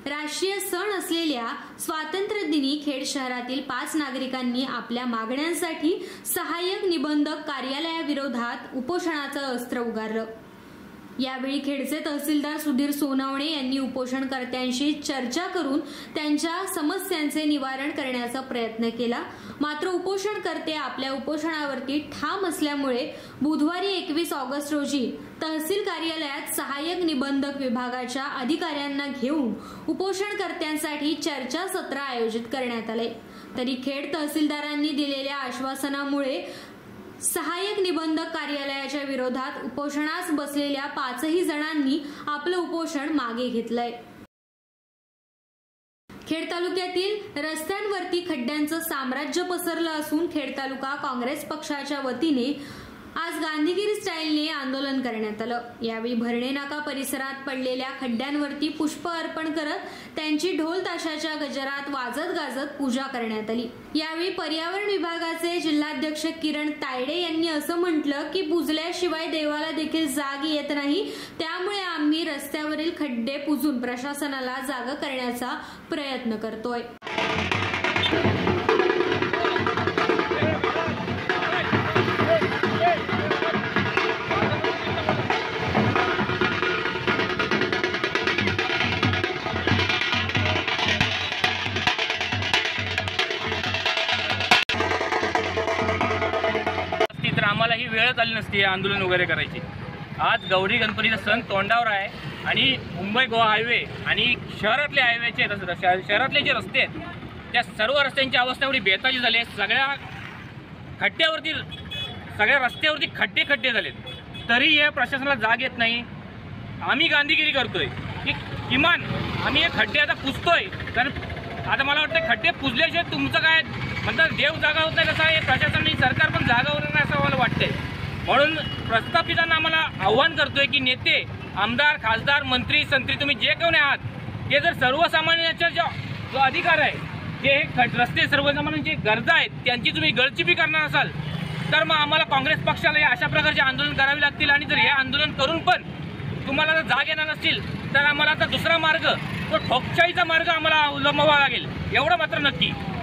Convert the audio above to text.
राष्ट्रीय सण असलेल्या स्वातंत्र्य दिनी खेड शहरातील 5 नागरिकांनी आपल्या मागण्यांसाठी सहाय्यक निबंधक कार्यालयाविरोधात उपोषणाचं अस्त्र उगारलं। यावेळी खेडचे तहसीलदार सुधीर सोनवणे यांनी उपोषणकर्त्यांशी चर्चा करून त्यांच्या समस्यांचे निवारण करण्याचा प्रयत्न केला। मात्र उपोषणकर्ते आपल्या उपोषणावरती ठाम असल्यामुळे बुधवारी 21 ऑगस्ट रोजी तहसील कार्यालयात सहाय्यक निबंधक विभागाच्या अधिकाऱ्यांना घेऊन उपोषणकर्त्यांसाठी चर्चासत्र आयोजित करण्यात आले। तरी खेड तहसीलदारांनी दिलेल्या आश्वासनामुळे सहाय्यक निबंधक कार्यालयाच्या विरोधात उपोषणास बसलेल्या 5ही जणांनी आपलं उपोषण मागे घेतलंय। खेड तालुक्यातील रस्त्यांवरती खड्ड्यांचं साम्राज्य पसरलं असून खेड तालुका काँग्रेस पक्षाच्या वतीने आज गांधीगिरी स्टाईलने आंदोलन करण्यात आलं। यावेळी भरणे नाका परिसरात पडलेल्या खड्ड्यांवरती पुष्प अर्पण करत त्यांची ढोल ताशाच्या गजरात वाजत गाजत पूजा करण्यात आली। यावेळी पर्यावरण विभागाचे जिल्हाध्यक्ष किरण तायडे यांनी असं म्हटलं की पुजल्याशिवाय देवाला देखील जाग येत नाही, त्यामुळे आम्ही रस्त्यावरील खड्डे पुजून प्रशासनाला जाग करण्याचा प्रयत्न करतोय। तर आम्हाला ही वेळच आली नसती आंदोलन वगैरे करायची। आज गौरी गणपतीचा सण तोंडावर आहे आणि मुंबई गोवा हायवे आणि शहरातले जे रस्ते आहेत त्या सर्व रस्त्यांची अवस्था एवढी बेताची झाली आहे। सगळ्या रस्त्यावरती खड्डे झालेत, तरी या प्रशासनाला जाग येत नाही। आम्ही गांधीगिरी करतोय की किमान आम्ही हे खड्डे आता पुजतोय, कारण आता मला वाटतं खड्डे पुजल्याशिवाय तुमचं काय म्हणतात देव जागा होत नाही, कसं आहे प्रशासन सरकार पण जागा होणार नाही असं मला वाटतंय। म्हणून प्रस्थापितांना आम्हाला आव्हान करतोय की नेते, आमदार, खासदार, मंत्री, संत्री तुम्ही जे कोणी आहात ते जर सर्वसामान्यांचा जो अधिकार आहे, जे रस्ते सर्वसामान्यांची गरजा आहेत त्यांची तुम्ही गळचिपी करणार असाल तर मग आम्हाला काँग्रेस पक्षाला अशा प्रकारचे आंदोलन करावे लागतील। आणि जर हे आंदोलन करून पण तुम्हाला जर जाग येणार नसतील तर आम्हाला आता दुसरा मार्ग, तो ठोकशाहीचा मार्ग आम्हाला अवलंबावा लागेल, एवढं मात्र नक्की।